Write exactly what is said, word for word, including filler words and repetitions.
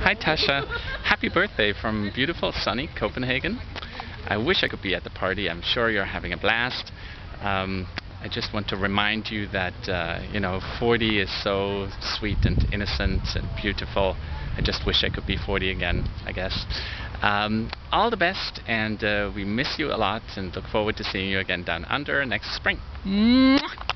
Hi Tasha, happy birthday from beautiful sunny Copenhagen. I wish I could be at the party. I'm sure you're having a blast. Um, I just want to remind you that uh, you know, forty is so sweet and innocent and beautiful. I just wish I could be forty again, I guess. Um, all the best, and uh, we miss you a lot and look forward to seeing you again down under next spring. Mwah!